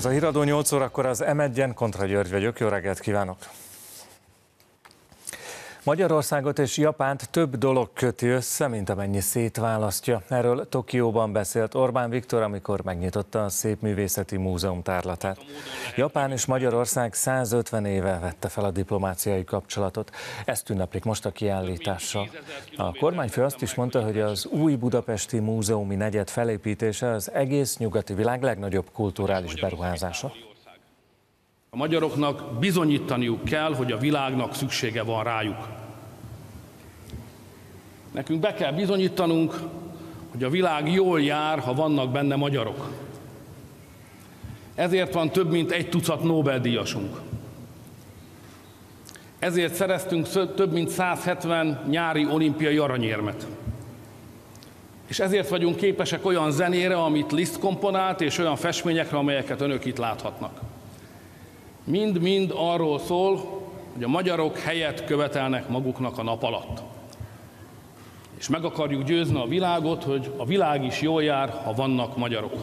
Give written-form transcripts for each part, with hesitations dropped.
Ez a Híradó 8 órakor az M1-en, Kontra György vagyok, jó reggelt kívánok! Magyarországot és Japánt több dolog köti össze, mint amennyi szétválasztja. Erről Tokióban beszélt Orbán Viktor, amikor megnyitotta a Szépművészeti Múzeum tárlatát. Japán és Magyarország 150 éve vette fel a diplomáciai kapcsolatot. Ezt ünneplik most a kiállítással. A kormányfő azt is mondta, hogy az új budapesti múzeumi negyed felépítése az egész nyugati világ legnagyobb kulturális beruházása. A magyaroknak bizonyítaniuk kell, hogy a világnak szüksége van rájuk. Nekünk be kell bizonyítanunk, hogy a világ jól jár, ha vannak benne magyarok. Ezért van több mint 1 tucat Nobel-díjasunk. Ezért szereztünk több mint 170 nyári olimpiai aranyérmet. És ezért vagyunk képesek olyan zenére, amit Liszt komponált, és olyan festményekre, amelyeket önök itt láthatnak. Mind-mind arról szól, hogy a magyarok helyet követelnek maguknak a nap alatt. És meg akarjuk győzni a világot, hogy a világ is jól jár, ha vannak magyarok.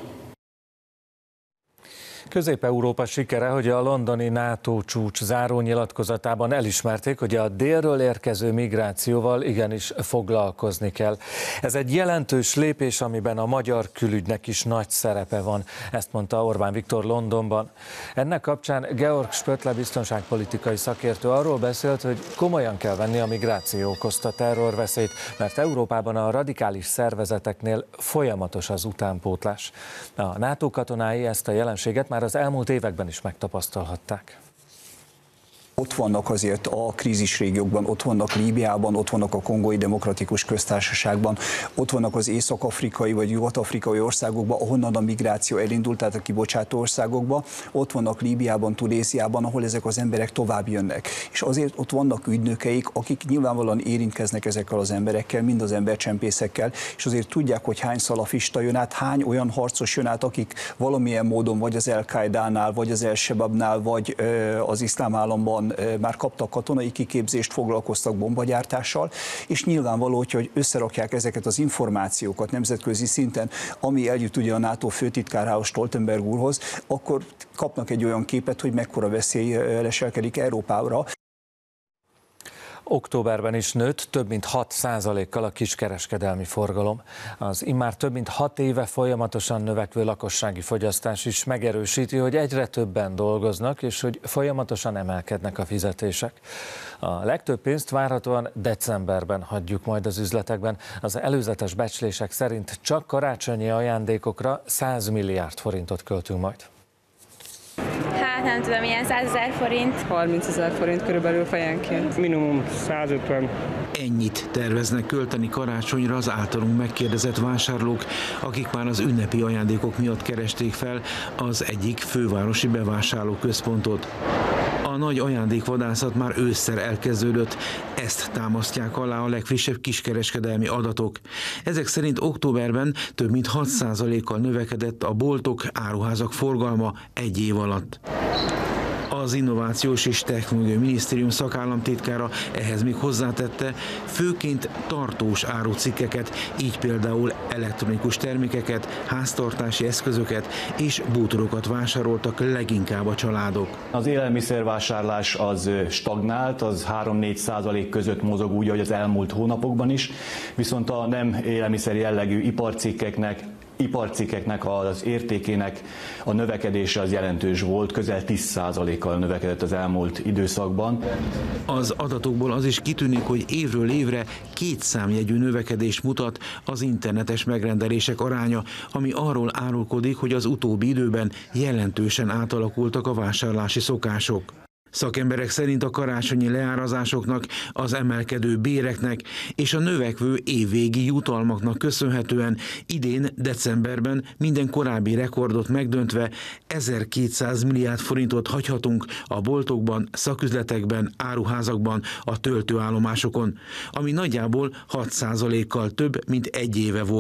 Közép-Európa sikere, hogy a londoni NATO csúcs zárónyilatkozatában elismerték, hogy a délről érkező migrációval igenis foglalkozni kell. Ez egy jelentős lépés, amiben a magyar külügynek is nagy szerepe van, ezt mondta Orbán Viktor Londonban. Ennek kapcsán Georg Spöttler biztonságpolitikai szakértő arról beszélt, hogy komolyan kell venni a migráció okozta terrorveszélyt, mert Európában a radikális szervezeteknél folyamatos az utánpótlás. A NATO katonái ezt a jelenséget már az elmúlt években is megtapasztalhatták. Ott vannak azért a krízisrégiókban, ott vannak Líbiában, ott vannak a Kongói Demokratikus Köztársaságban, ott vannak az észak-afrikai vagy nyugat-afrikai országokban, ahonnan a migráció elindult, tehát a kibocsátó országokban, ott vannak Líbiában, Tunéziában, ahol ezek az emberek tovább jönnek. És azért ott vannak ügynökeik, akik nyilvánvalóan érintkeznek ezekkel az emberekkel, mind az embercsempészekkel, és azért tudják, hogy hány szalafista jön át, hány olyan harcos jön át, akik valamilyen módon vagy az El-Qaedánál, vagy az El-Shababnál, vagy az Iszlám Államban már kaptak katonai kiképzést, foglalkoztak bombagyártással, és nyilvánvaló, hogy összerakják ezeket az információkat nemzetközi szinten, ami eljut ugye a NATO főtitkárához, Stoltenberg úrhoz, akkor kapnak egy olyan képet, hogy mekkora veszély leselkedik Európára. Októberben is nőtt több mint 6%-kal a kiskereskedelmi forgalom. Az immár több mint 6 éve folyamatosan növekvő lakossági fogyasztás is megerősíti, hogy egyre többen dolgoznak, és hogy folyamatosan emelkednek a fizetések. A legtöbb pénzt várhatóan decemberben hagyjuk majd az üzletekben. Az előzetes becslések szerint csak karácsonyi ajándékokra 100 milliárd forintot költünk majd. Hát nem tudom, ilyen 100 000 forint. 30 000 forint körülbelül fejenként. Minimum 150. Ennyit terveznek költeni karácsonyra az általunk megkérdezett vásárlók, akik már az ünnepi ajándékok miatt keresték fel az egyik fővárosi bevásárlóközpontot. A nagy ajándékvadászat már ősszel elkezdődött, ezt támasztják alá a legfrissebb kiskereskedelmi adatok. Ezek szerint októberben több mint 6%-kal növekedett a boltok, áruházak forgalma egy év alatt. Az Innovációs és Technológiai Minisztérium szakállamtitkára ehhez még hozzátette, főként tartós árucikkeket, így például elektronikus termékeket, háztartási eszközöket és bútorokat vásároltak leginkább a családok. Az élelmiszervásárlás az stagnált, az 3-4% között mozog úgy, ahogy az elmúlt hónapokban is, viszont a nem élelmiszer jellegű iparcikkeknek az értékének a növekedése az jelentős volt, közel 10%-kal növekedett az elmúlt időszakban. Az adatokból az is kitűnik, hogy évről évre 2 számjegyű növekedést mutat az internetes megrendelések aránya, ami arról árulkodik, hogy az utóbbi időben jelentősen átalakultak a vásárlási szokások. Szakemberek szerint a karácsonyi leárazásoknak, az emelkedő béreknek és a növekvő évvégi jutalmaknak köszönhetően idén decemberben minden korábbi rekordot megdöntve 1200 milliárd forintot hagyhatunk a boltokban, szaküzletekben, áruházakban, a töltőállomásokon, ami nagyjából 6%-kal több, mint egy éve volt.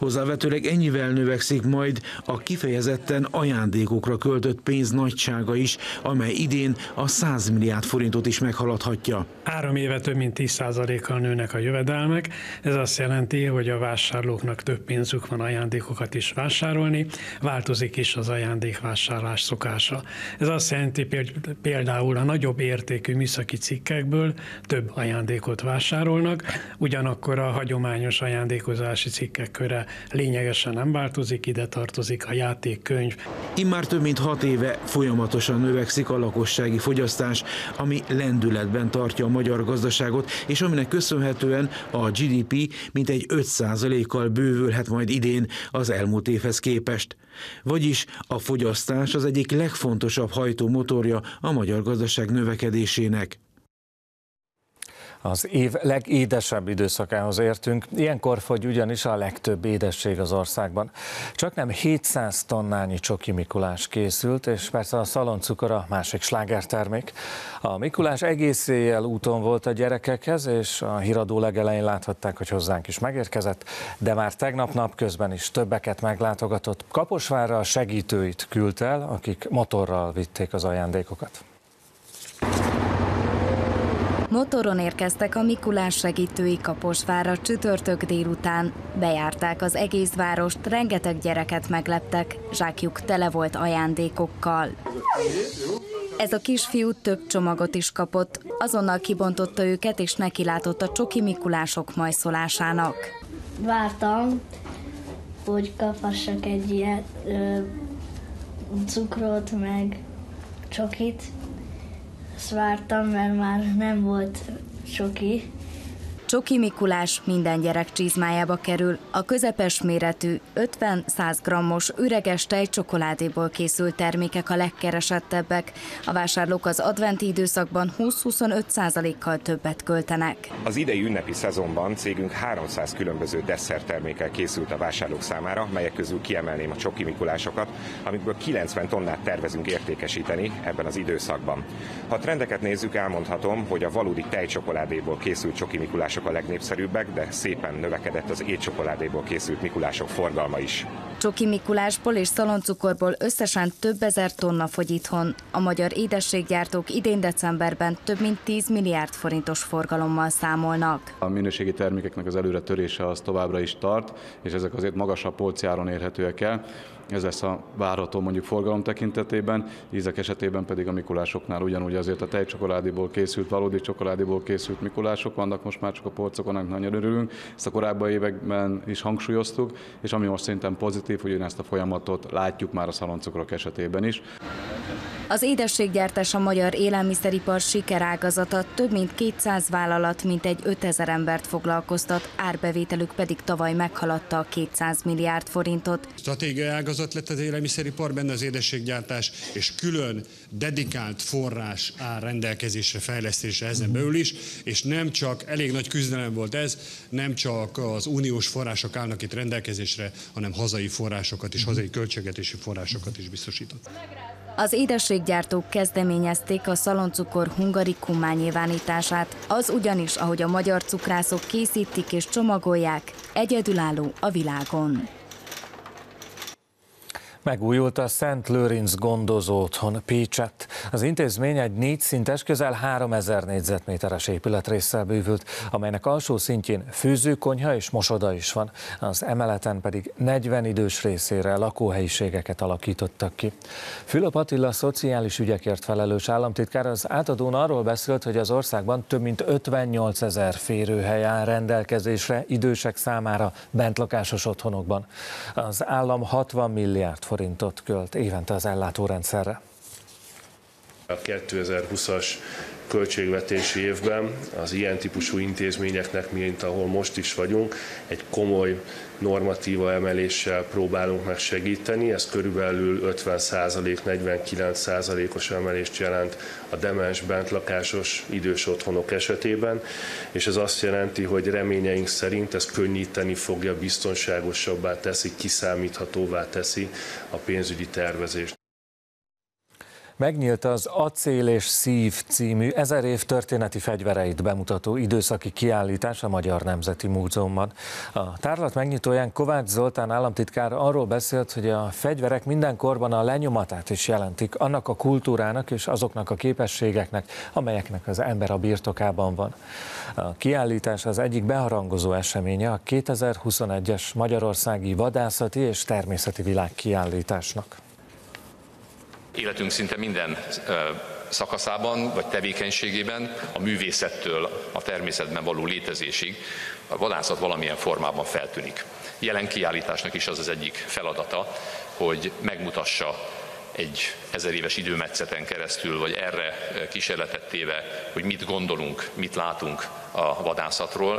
Hozzávetőleg ennyivel növekszik majd a kifejezetten ajándékokra költött pénz nagysága is, amely idén a 100 milliárd forintot is meghaladhatja. 3 éve több mint 10%-kal nőnek a jövedelmek. Ez azt jelenti, hogy a vásárlóknak több pénzük van ajándékokat is vásárolni, változik is az ajándékvásárlás szokása. Ez azt jelenti, például a nagyobb értékű műszaki cikkekből több ajándékot vásárolnak, ugyanakkor a hagyományos ajándékozási cikkek köre lényegesen nem változik, ide tartozik a játék, könyv. Immár több mint 6 éve folyamatosan növekszik a lakossági fogyasztás, ami lendületben tartja a magyar gazdaságot, és aminek köszönhetően a GDP mintegy 5%-kal bővülhet majd idén az elmúlt évhez képest. Vagyis a fogyasztás az egyik legfontosabb hajtómotorja a magyar gazdaság növekedésének. Az év legédesebb időszakához értünk, ilyenkor fogy ugyanis a legtöbb édesség az országban. Csaknem 700 tonnányi Csoki Mikulás készült, és persze a szaloncukor a másik slágertermék. A Mikulás egész éjjel úton volt a gyerekekhez, és a híradó legelején láthatták, hogy hozzánk is megérkezett, de már tegnap napközben is többeket meglátogatott. Kaposvárra a segítőit küldte el, akik motorral vitték az ajándékokat. Motoron érkeztek a Mikulás segítői Kaposvárra csütörtök délután. Bejárták az egész várost, rengeteg gyereket megleptek, zsákjuk tele volt ajándékokkal. Ez a kisfiú több csomagot is kapott, azonnal kibontotta őket és nekilátott a Csoki Mikulások majszolásának. Vártam, hogy kaphassak egy ilyen cukrot, meg csokit. Ezt vártam, mert már nem volt csoki. Csoki Mikulás minden gyerek csizmájába kerül. A közepes méretű 50-100 grammos üreges tejcsokoládéból készült termékek a legkeresettebbek. A vásárlók az adventi időszakban 20-25%-kal többet költenek. Az idei ünnepi szezonban cégünk 300 különböző desszerttermékkel készült a vásárlók számára, melyek közül kiemelném a Csoki Mikulásokat, amikből 90 tonnát tervezünk értékesíteni ebben az időszakban. Ha a trendeket nézzük, elmondhatom, hogy a valódi tejcsokoládéból készült Csoki Mikulások a legnépszerűbbek, de szépen növekedett az étcsokoládéból készült Mikulások forgalma is. Csoki Mikulásból és szaloncukorból összesen több ezer tonna fogy itthon. A magyar édességgyártók idén decemberben több mint 10 milliárd forintos forgalommal számolnak. A minőségi termékeknek az előre törése az továbbra is tart, és ezek azért magasabb polci áron érhetőek el. Ez lesz a várható mondjuk forgalom tekintetében, ízek esetében pedig a Mikulásoknál ugyanúgy azért a tejcsokoládéból készült, valódi csokoládéból készült Mikulások vannak most már csak a polcokon, aminek nagyon örülünk. Ezt a korábbi években is hangsúlyoztuk, és ami most szerintem pozitív, hogy ezt a folyamatot látjuk már a szaloncukrok esetében is. Az édességgyártás a magyar élelmiszeripar sikerágazata, több mint 200 vállalat, mintegy 5000 embert foglalkoztat, árbevételük pedig tavaly meghaladta a 200 milliárd forintot. Stratégiai ágazat lett az élelmiszeripar, benne az édességgyártás, és külön dedikált forrás áll rendelkezésre, fejlesztésre ezen belül is, és nem csak, elég nagy küzdelem volt ez, nem csak az uniós források állnak itt rendelkezésre, hanem hazai forrásokat és hazai költségvetési forrásokat is biztosított. Az édességgyártók kezdeményezték a szaloncukor hungarikum nyilvánítását, az ugyanis, ahogy a magyar cukrászok készítik és csomagolják, egyedülálló a világon. Megújult a Szent Lőrinc gondozó otthon Pécsett. Az intézmény egy 4 szintes, közel 3000 négyzetméteres épületrésszel bővült, amelynek alsó szintjén főzőkonyha és mosoda is van. Az emeleten pedig 40 idős részére lakóhelyiségeket alakítottak ki. Fülöp Attila szociális ügyekért felelős államtitkár az átadón arról beszélt, hogy az országban több mint 58 000 férőhely áll rendelkezésre idősek számára bentlakásos otthonokban. Az állam 60 milliárd forintot költ évente az ellátórendszerre. A 2020-as költségvetési évben az ilyen típusú intézményeknek, mint ahol most is vagyunk, egy komoly normatíva emeléssel próbálunk meg segíteni. Ez körülbelül 50%, 49%-os emelést jelent a demens bentlakásos idős otthonok esetében, és ez azt jelenti, hogy reményeink szerint ez könnyíteni fogja, biztonságosabbá teszi, kiszámíthatóvá teszi a pénzügyi tervezést. Megnyílt az Acél és Szív című 1000 év történeti fegyvereit bemutató időszaki kiállítás a Magyar Nemzeti Múzeumban. A tárlat megnyitóján Kovács Zoltán államtitkár arról beszélt, hogy a fegyverek minden korban a lenyomatát is jelentik annak a kultúrának és azoknak a képességeknek, amelyeknek az ember a birtokában van. A kiállítás az egyik beharangozó eseménye a 2021-es Magyarországi Vadászati és Természeti Világkiállításnak. Életünk szinte minden szakaszában vagy tevékenységében, a művészettől a természetben való létezésig a vadászat valamilyen formában feltűnik. Jelen kiállításnak is az az egyik feladata, hogy megmutassa egy 1000 éves időmetszeten keresztül, vagy erre kísérletet téve, hogy mit gondolunk, mit látunk a vadászatról.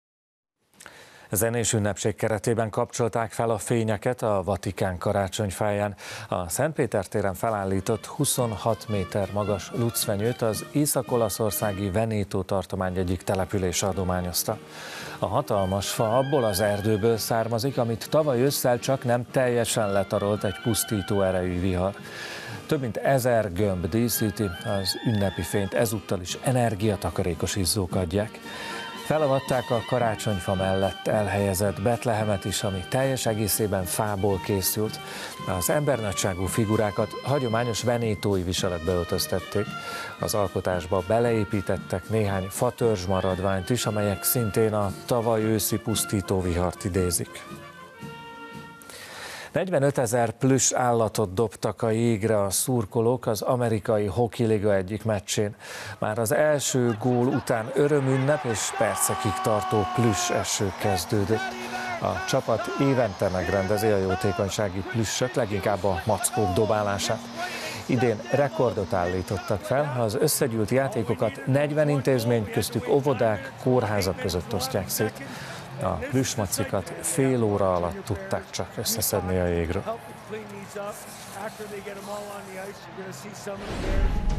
Zenés ünnepség keretében kapcsolták fel a fényeket a Vatikán karácsonyfáján. A Szentpéter téren felállított 26 méter magas lucfenyőt az észak-olaszországi Veneto tartomány egyik települése adományozta. A hatalmas fa abból az erdőből származik, amit tavaly ősszel csak nem teljesen letarolt egy pusztító erejű vihar. Több mint 1000 gömb díszíti az ünnepi fényt, ezúttal is energiatakarékos izzók adják. Felavatták a karácsonyfa mellett elhelyezett Betlehemet is, ami teljes egészében fából készült. Az embernagyságú figurákat hagyományos venétói viseletbe öltöztették. Az alkotásba beleépítettek néhány fatörzs maradványt is, amelyek szintén a tavaly őszi pusztító vihart idézik. 45 000 plüss állatot dobtak a jégre a szurkolók az amerikai Hockey Liga egyik meccsén. Már az első gól után örömünnep és percekig tartó plüss eső kezdődött. A csapat évente megrendezi a jótékonysági plüssök, leginkább a mackók dobálását. Idén rekordot állítottak fel, az összegyűlt játékokat 40 intézmény, köztük óvodák, kórházak között osztják szét. A plüssmacikat fél óra alatt tudták csak összeszedni a jégről.